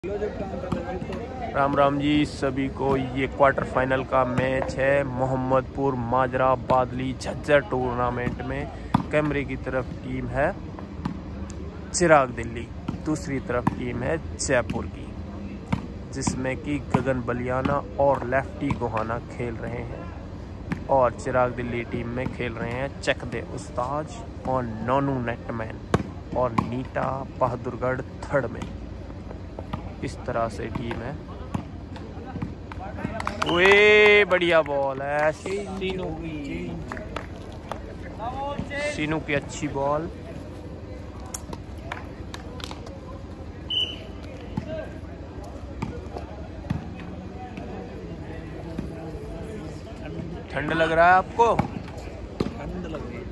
राम राम जी सभी को। ये क्वार्टर फाइनल का मैच है मोहम्मदपुर माजरा बादली झज्जर टूर्नामेंट में। कैमरे की तरफ टीम है चिराग दिल्ली, दूसरी तरफ टीम है जयपुर की, जिसमें कि गगन बलियाना और लेफ्टी गोहाना खेल रहे हैं। और चिराग दिल्ली टीम में खेल रहे हैं चकदे उस्ताज और नोनू नेटमैन और नीटा बहादुरगढ़ थर्ड में। इस तरह से टीम है। वे बढ़िया बॉल है सीनू की अच्छी बॉल। ठंड लग रहा है आपको? ठंड लग रही है।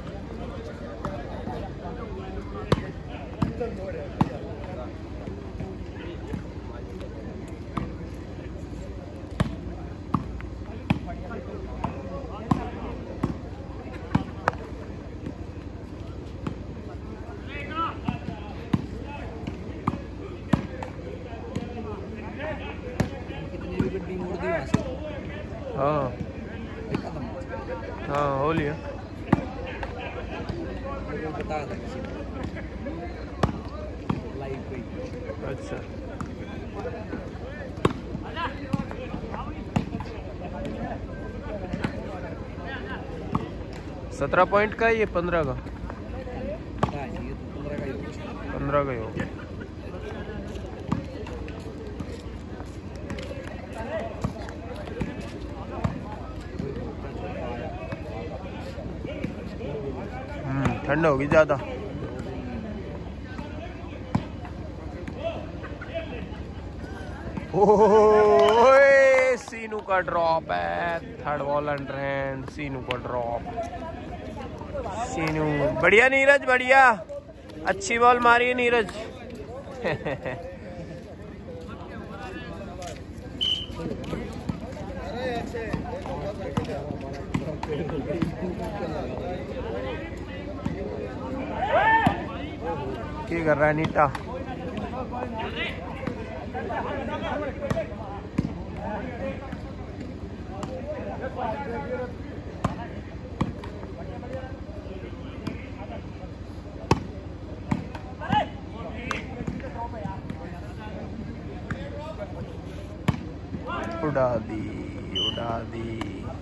कितनी भी गड्डी मोड़ दी वहाँ से। हाँ हाँ हो लिया। बताया था किसी ने लाइव पे। अच्छा 17 पॉइंट का ये 15 का? ये तो 15 का ही होगा। 15 का ही होगा। ठंड होगी ज्यादा। ओए सीनू का ड्रॉप है, third ball under hand, Sinu का ड्रॉप। सीनू बढ़िया नीरज, बढ़िया अच्छी बॉल मारी है नीरज। क्या कर रहा है नीटा? उड़ा दी, उड़ा दी।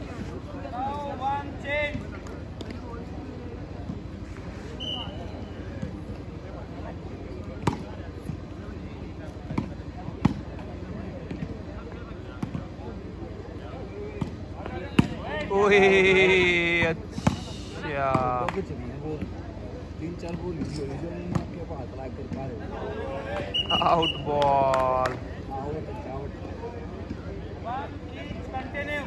ओए अच्छा, कुछ नहीं है वो 3-4 गोल इजी हो जो आपके पास अप्लाई कर पा रहे हो। Out ball. Out out continue.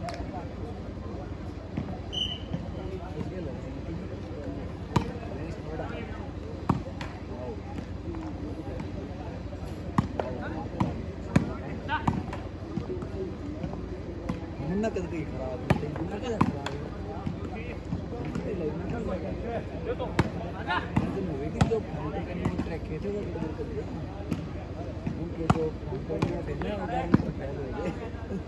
Munna कर गई खराब, मुन्ना क्या खराब है। वेटिंग जो फाउंटेन करने में ट्रैक किए थे वो गड़बड़ कर दिया। उनके जो फाउंटेन थे ना वो गाड़ी में फैल हो गए।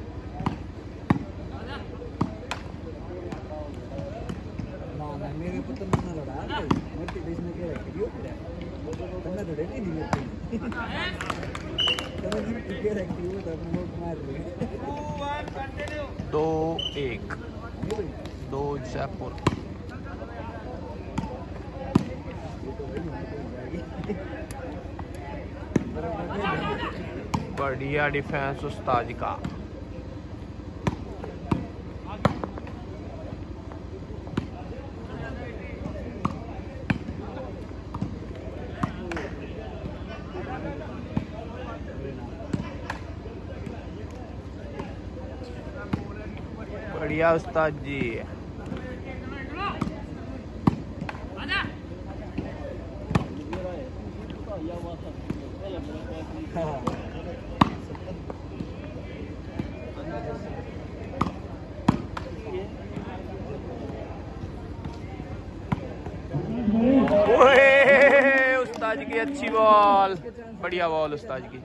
ना ना मेरे पुत्र ने ना लड़ा मल्टी देश में क्या रख दियो तन्ना लड़े नहीं दिए तन्ना जी टिके रख दियो तो अपने लोग मार रहे 2-1 2 जयपुर। बढ़िया डिफेंस उस्ताद का। बढ़िया उस्ताद जी। ओए उस्ताद की अच्छी बॉल। बढ़िया बॉल उस्ताद की।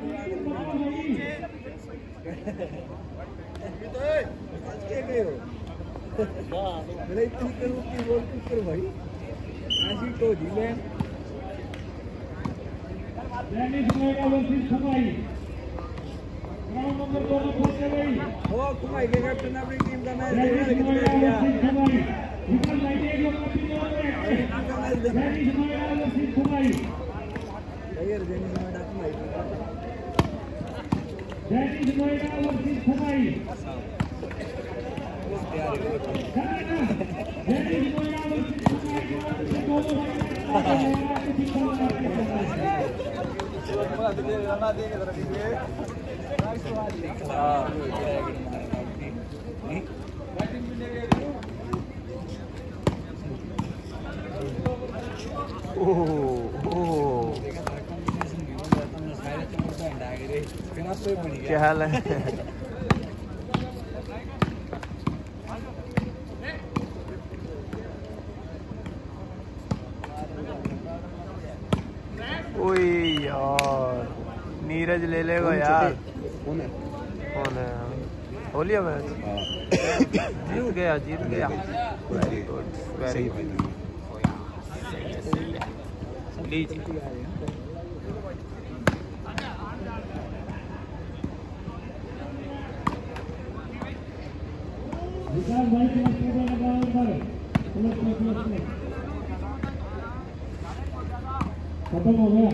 कुमाई के कैप्टन अपनी टीम का मैच देखा क्या हाल है? ओए यार नीरज ले लेगा यार। कौन है? हो लिया मैच? जीत गया वेरी गुड वेरी गुड। लीजिए खत्म हो गया।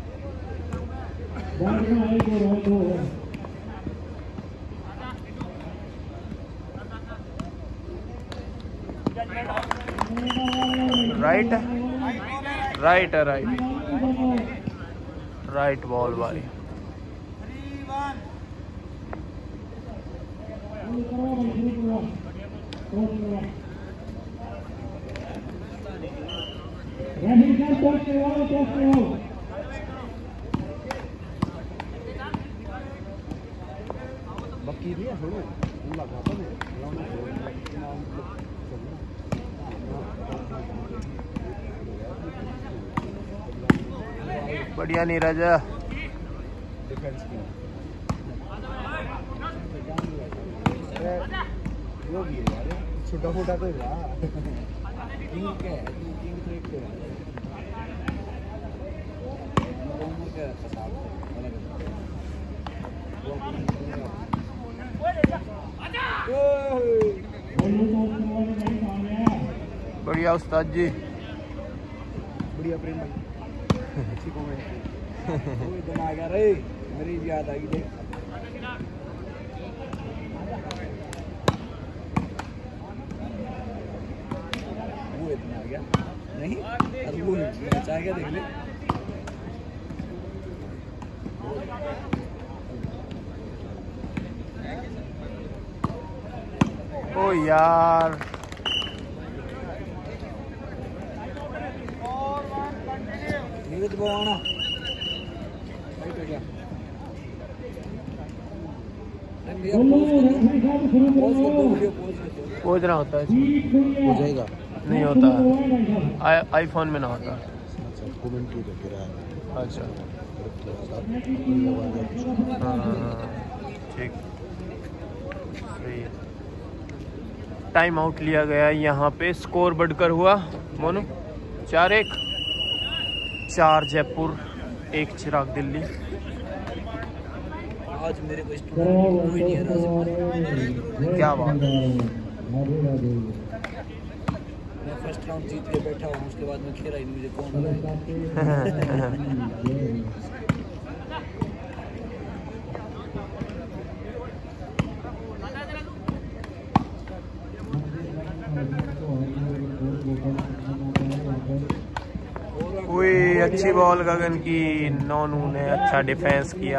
Right right right right ball वाली। बढ़िया नीरज। छोटा मोटा तो किंग क्या है? किंग थ्रेड क्या है? बढ़िया उस्ताद जी। बढ़िया प्रेम भाई। अच्छी कमेंट आ गया रे, मेरी याद आ गई देख। वो इतना आ गया नहीं, अरे वो बचा गया देख ले। ओ यार नीरज बोआना पोजना होता है हो जाएगा। नहीं होता आईफोन में ना होता। अच्छा ठीक सही है। टाइम आउट लिया गया यहाँ पे। स्कोर बढ़कर हुआ मोनू 4-1। 4 जयपुर 1 चिराग दिल्ली। आज मेरे को कोई नहीं है। क्या बात है। मैं फर्स्ट राउंड जीत के बैठा हूँ, उसके बाद मैं खेला ही नहीं, मुझे कौन बुलाएगा। कोई अच्छी बॉल गगन की। नोनू ने अच्छा डिफेंस किया।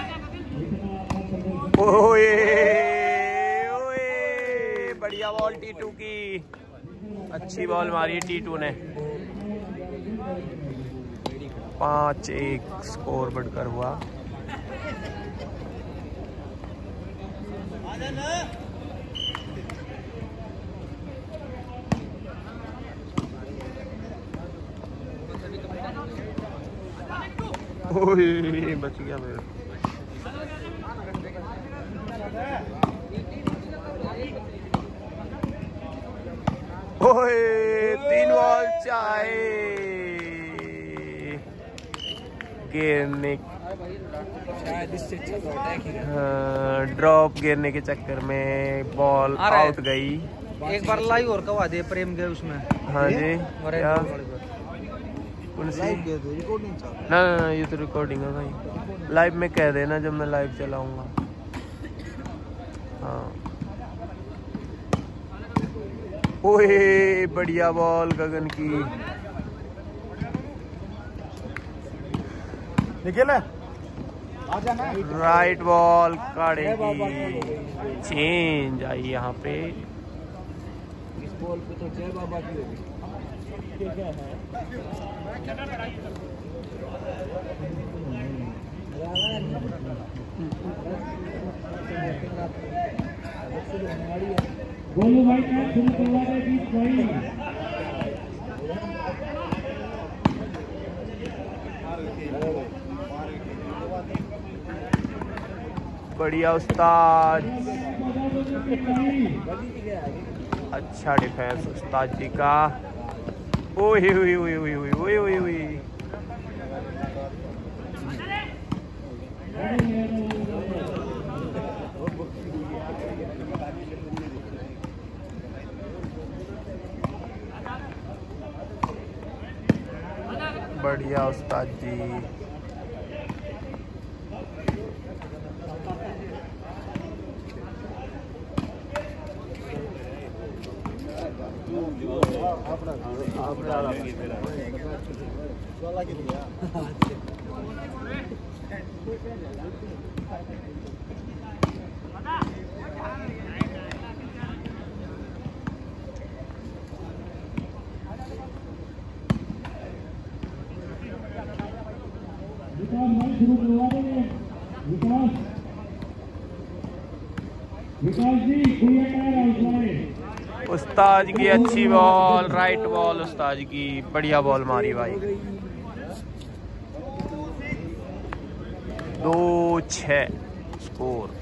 ओए ओए बढ़िया बॉल टी2 की। अच्छी बॉल मारी टी2 ने। 5-1 स्कोर बढ़कर हुआ। ओए बच गया मेरा। ओए 3 बॉल चाहे गिरने, ड्रॉप गिरने के चक्कर में बॉल आउट गई। एक बार लाइव और करवा दे प्रेम के उसमें। हाँ जी क्या कौन सी? ना ये तो रिकॉर्डिंग है भाई। लाइव में कह देना जब मैं लाइव चलाऊंगा। हाँ ओए बढ़िया बॉल गगन की। निकल राइट बॉल काटेगी। चेंज आई यहाँ पे। इस बॉल पे तो जय बाबा की होगी। गोलू भाई का शुरू करवा दे बीच भाई। बढ़िया उस्ताद, अच्छा डिफेंस उस्ताद जी का। ओए ओए ओए ओए ओए ओए ओए ओए बढ़िया उस्ताद जी। शुरू करवा देंगे। विकास जी उस्ताद की अच्छी बॉल, राइट बॉल उस्ताद की, बढ़िया बॉल मारी भाई। 2-6 स्कोर।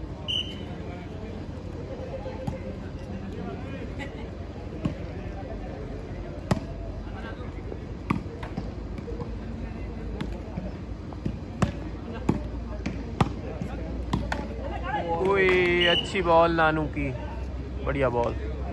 कोई अच्छी बॉल नानू की, बढ़िया बॉल।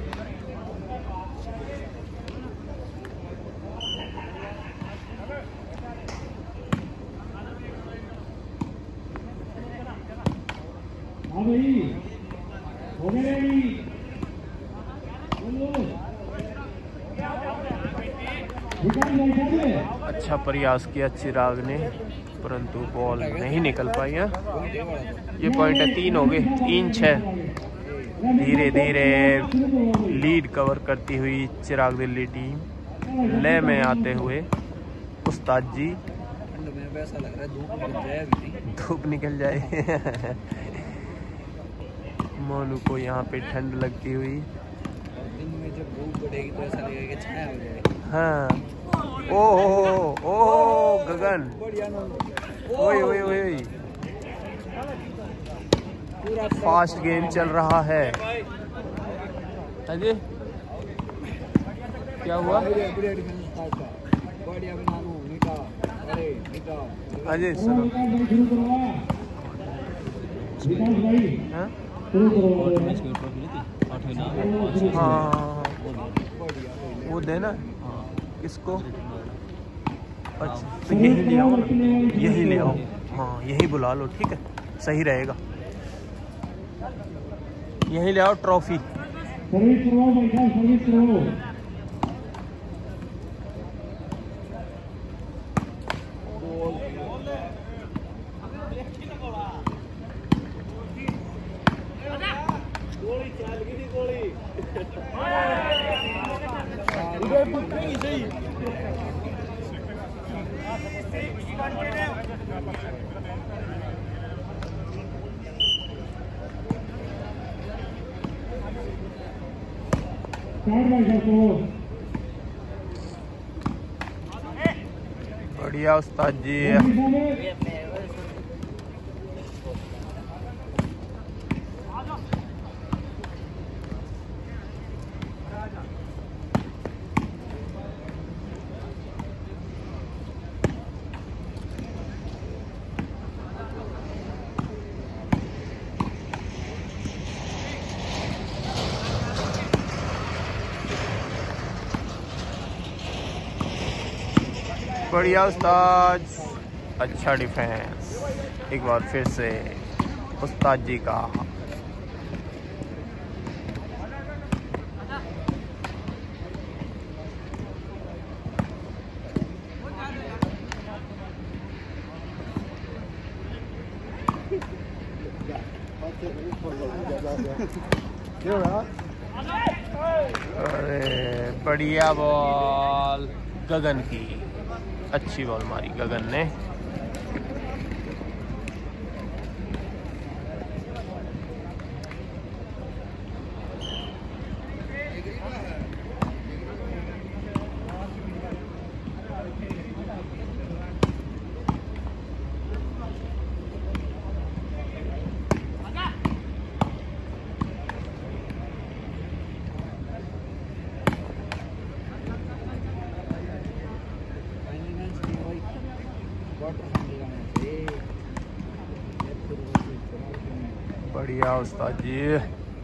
अच्छा प्रयास किया चिराग ने, परंतु बॉल नहीं निकल पाई है। ये पॉइंट है 3 हो गए, 3-6। धीरे धीरे लीड कवर करती हुई चिराग दिल्ली टीम ले में आते हुए उस्ताद जी। धूप निकल जाए मोनू को यहाँ पे ठंड लगती हुई। दिन में जब धूप बढ़ेगी तो ऐसा लगेगा कि छाया हो जाएगी। हाँ ओह गगन, ओए ओए ओए फास्ट गेम चल रहा है। अजय क्या हुआ? अजय सुनो, हाँ हाँ वो देना किसको? अच्छा तो यही ले आओ ना, यही ले आओ। हाँ यही बुला लो, ठीक है सही रहेगा। यही ले आओ ट्रॉफी। सर्विस करो भाई, सर्विस करो। बढ़िया उस्ताद जी। बढ़िया उस्ताद, अच्छा डिफेंस। एक बार फिर से उस्ताद जी का। अरे बढ़िया बॉल गगन की, अच्छी बॉल मारी गगन ने। बढ़िया उस्ताद जी।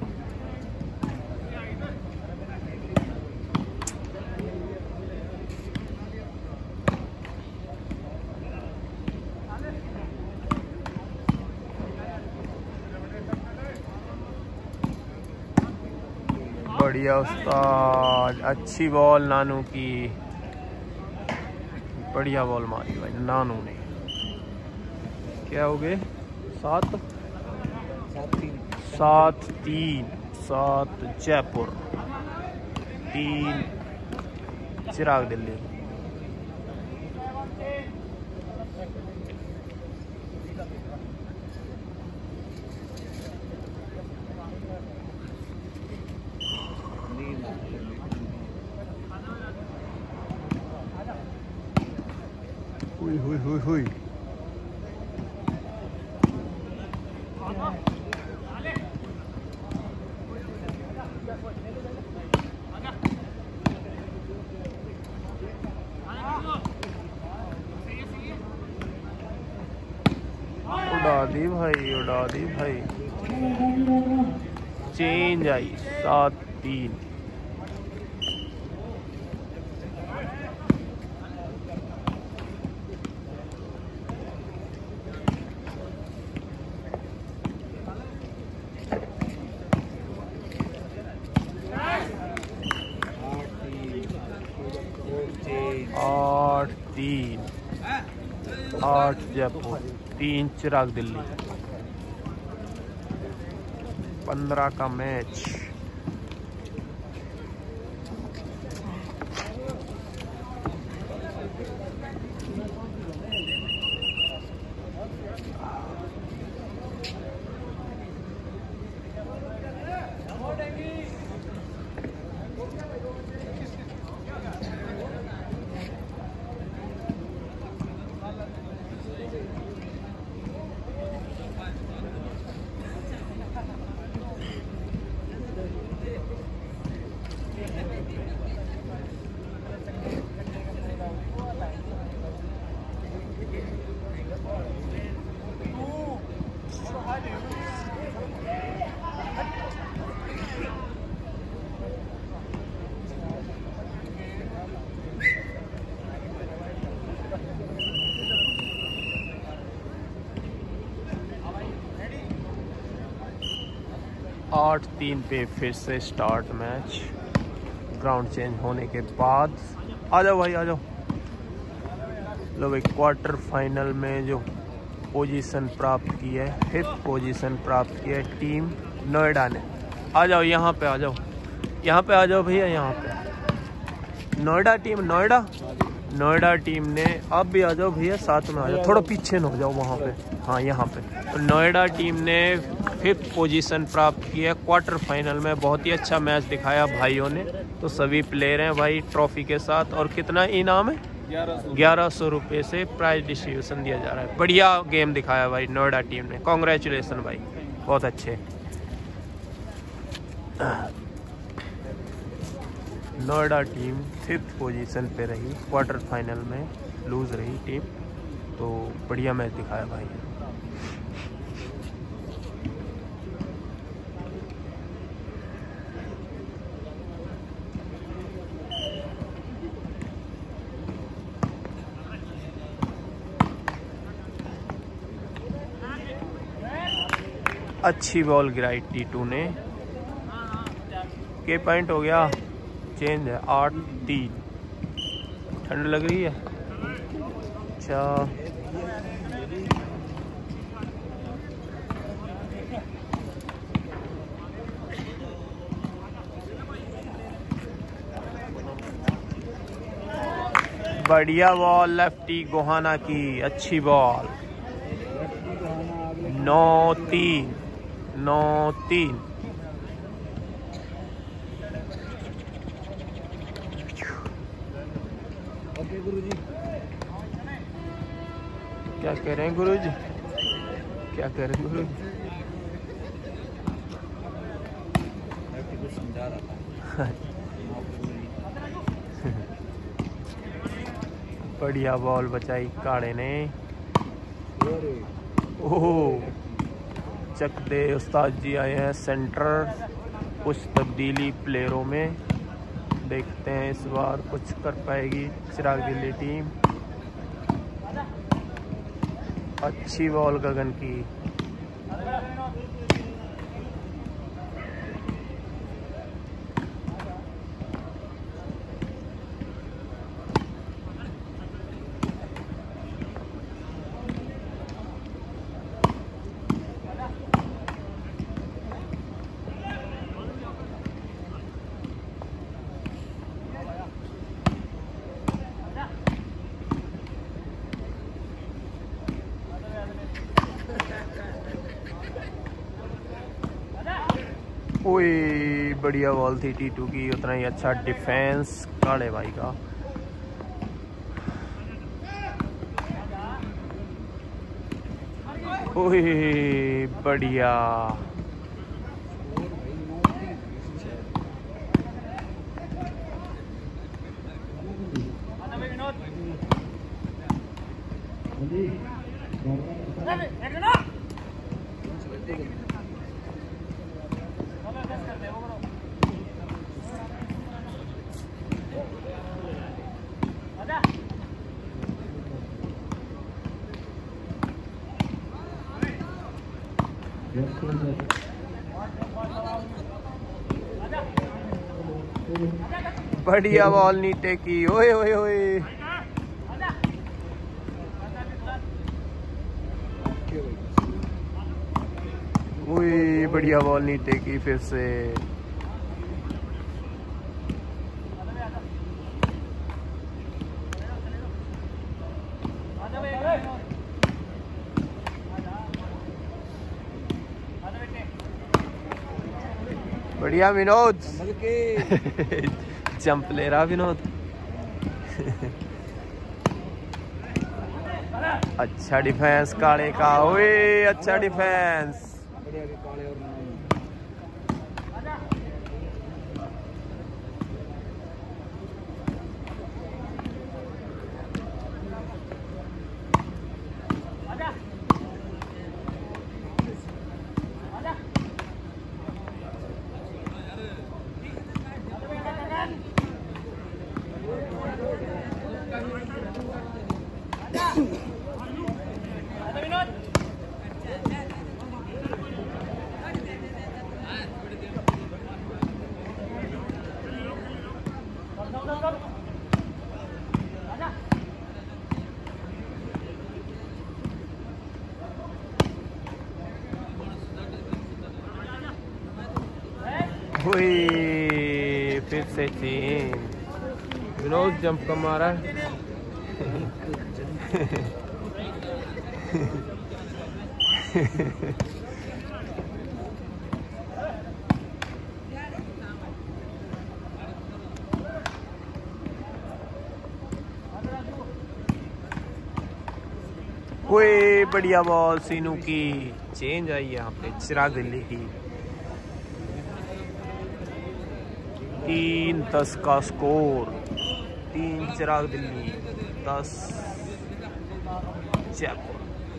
बढ़िया उस्ताद, अच्छी बॉल नानू की, बढ़िया बॉल मारी भाई नानू ने। क्या हो गए? 7-3। 7 जयपुर, 3 चिराग दिल्ली। हुई हुई हुई हुई। उड़ा दी भाई, उड़ा दी भाई। चेंज आई 7-3। आठ 8 जयपुर, 3 चिराग दिल्ली। 15 का मैच। आठ 3 पे फिर से स्टार्ट मैच, ग्राउंड चेंज होने के बाद। आ जाओ भाई, आ जाओ। लो भाई, क्वार्टर फाइनल में जो पोजीशन प्राप्त की है, 5th पोजीशन प्राप्त की है टीम नोएडा ने। आ जाओ यहाँ पे, आ जाओ यहाँ पे, आ जाओ भैया यहाँ पे। नोएडा टीम, नोएडा टीम ने, आप भी आ जाओ भैया, साथ में आ जाओ, थोड़ा पीछे न हो जाओ वहाँ पे। हाँ यहाँ पे तो नोएडा टीम ने 5th पोजीशन प्राप्त की है क्वार्टर फाइनल में। बहुत ही अच्छा मैच दिखाया भाइयों ने। तो सभी प्लेयर हैं भाई ट्रॉफी के साथ। और कितना इनाम है? 1100 रुपये से प्राइज डिस्ट्रीब्यूशन दिया जा रहा है। बढ़िया गेम दिखाया भाई नोएडा टीम ने, कॉन्ग्रेचुलेसन भाई, बहुत अच्छे। नोएडा टीम 5th पोजीशन पे रही, क्वार्टर फाइनल में लूज़ रही टीम, तो बढ़िया मैच दिखाया भाई। अच्छी बॉल गिराई T2 ने। के पॉइंट हो गया, चेंज है 8-3। ठंड लग रही है। अच्छा बढ़िया बॉल लेफ्टी गोहाना की, अच्छी बॉल। 9-3। ओके गुरुजी। क्या कह रहे हैं गुरुजी? क्या कह रहे हैं गुरुजी? कुछ समझा रहा था। बढ़िया बॉल बचाई काड़े ने। ओह चक दे उस्ताद जी आए हैं सेंटर। कुछ तब्दीली प्लेयरों में, देखते हैं इस बार कुछ कर पाएगी चिराग दिल्ली टीम। अच्छी बॉल गगन की। ओए बढ़िया बॉल थी T2 की, उतना ही अच्छा डिफेंस काड़े भाई का। ओए बढ़िया। बढ़िया बॉल नीचे की। ओए ओए ओए ओए बढ़िया बॉल नीचे की फिर से। बढ़िया विनोद। जंप ले रहा विनोद। अच्छा डिफेंस काले का। ओए अच्छा डिफेंस। फिर से चेंज। विनोद जंप का मारा है। कोई बढ़िया बॉल सीनू की। चेंज आई यहाँ पे चिराग दिल्ली की। 3-10 का स्कोर। 3 चिराग दिल्ली, 10 जयपुर।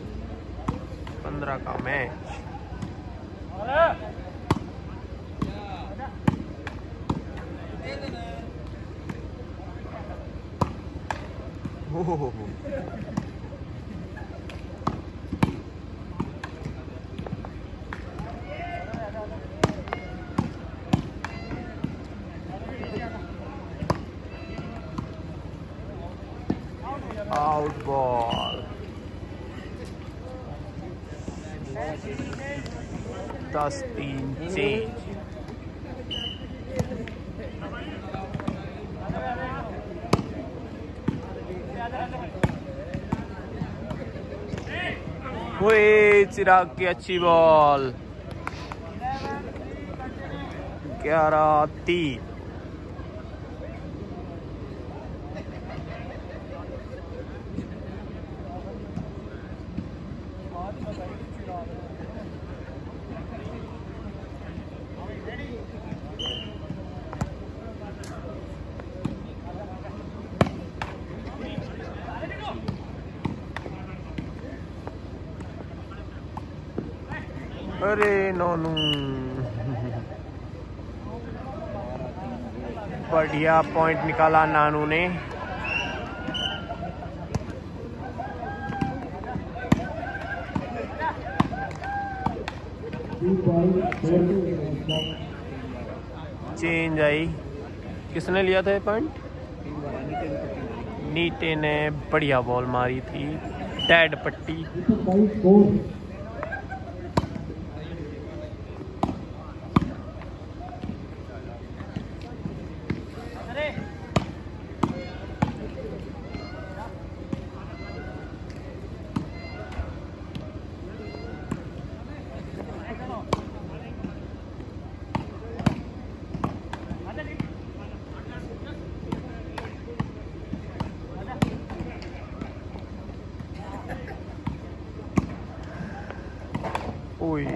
15 का मैच। हो। Out ball. 10-3 चेंज। ओए चिराग की अच्छी बॉल। 11-3। अरे नोनू बढ़िया पॉइंट निकाला नानू ने। चेंज आई। किसने लिया था ये पॉइंट? नीटे ने बढ़िया बॉल मारी थी। डेड पट्टी। ओए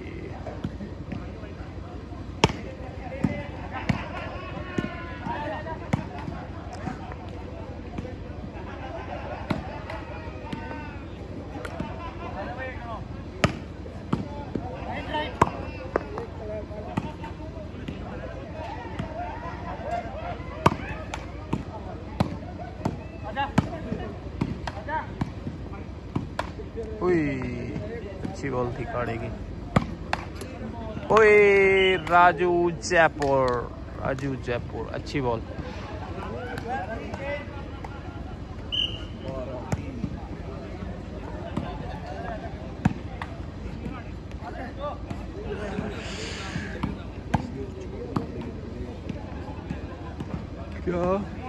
अच्छी बॉल थी काड़े की। ओए राजू जयपुर अच्छी बॉल। क्या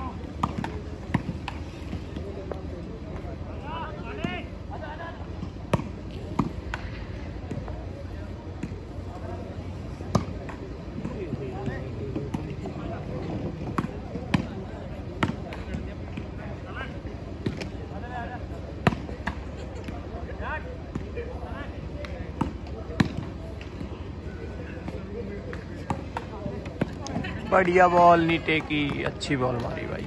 बढ़िया बॉल नीटे की। अच्छी बॉल मारी भाई।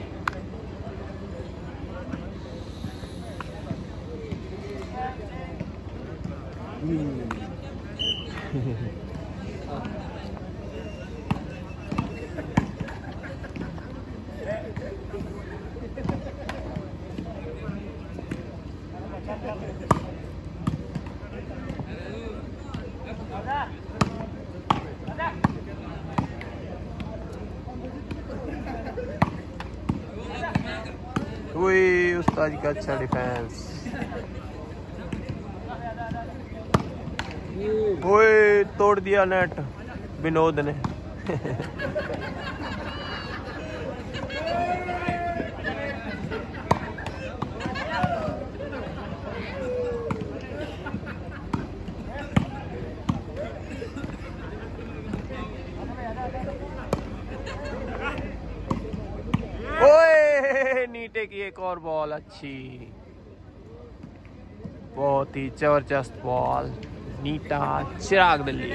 वही उस्ताद का अच्छा डिफेंस। ओए तोड़ दिया नेट विनोद ने। ओए नीटे की एक और बॉल अच्छी। बहुत ही जबरदस्त बॉल, नीटा चिराग दिल्ली।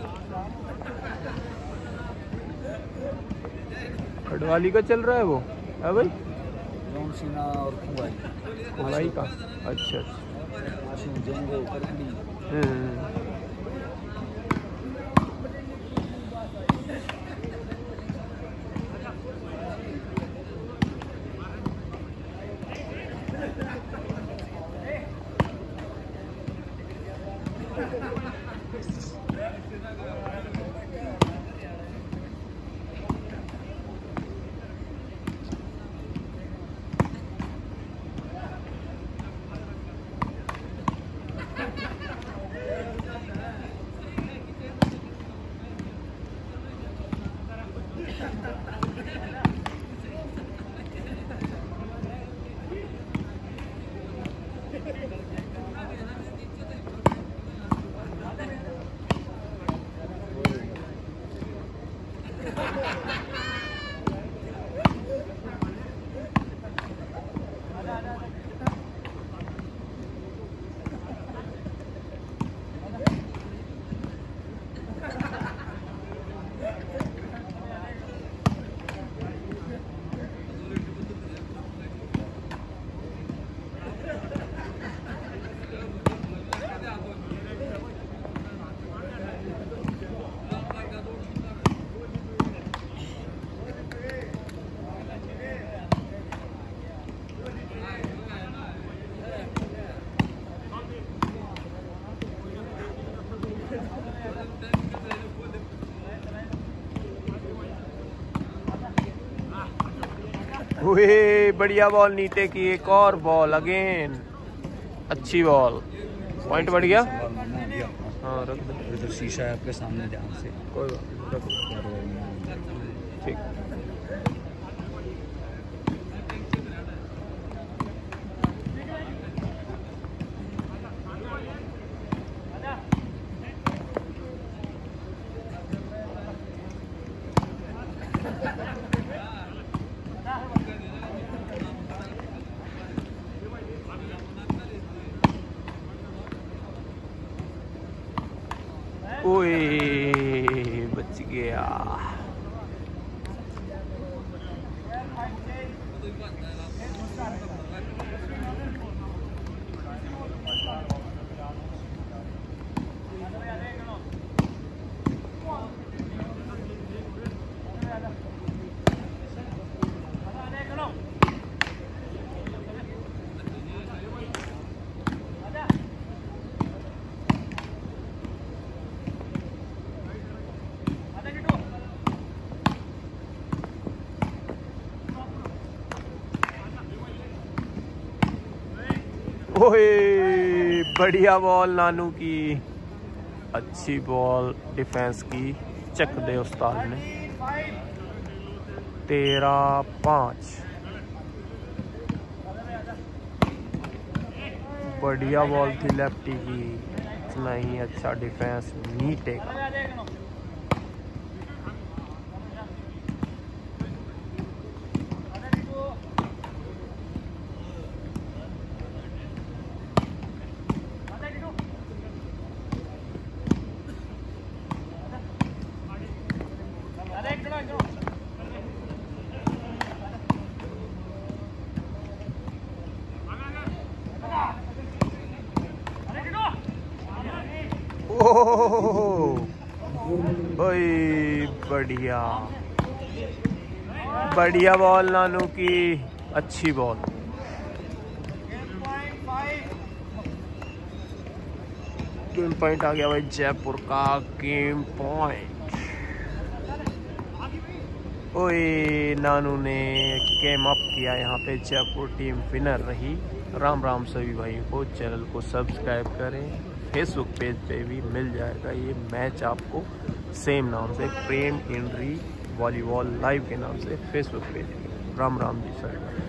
खडवाली का चल रहा है वो, है भाई? जॉन सीना और कुमाई का। अच्छा अच्छा। ओए बढ़िया बॉल नीटे की, एक और बॉल अगेन, अच्छी बॉल, पॉइंट बढ़ गया। हाँ रख दो, तो शीशा है आपके सामने, ध्यान से। कोई बात नहीं, ठीक। ओए बच गया। ओए बढ़िया बॉल नानू की, अच्छी बॉल डिफेंस की, चक दे उस्ताद ने। 13-5। बढ़िया बॉल थी लेफ्टी की, इतना ही अच्छा डिफेंस नीटे का। ओए बढ़िया बढ़िया बॉल नानू की, अच्छी बॉल। गेम पॉइंट आ गया भाई, जयपुर का गेम पॉइंट। ओए नानू ने गेम अप किया, यहाँ पे जयपुर टीम विनर रही। राम राम सभी भाइयों को, चैनल को सब्सक्राइब करें। फेसबुक पेज पे भी मिल जाएगा ये मैच आपको, सेम नाम से, प्रेम इंड्री वॉलीबॉल लाइव के नाम से Facebook page. Ram Ram ji sir.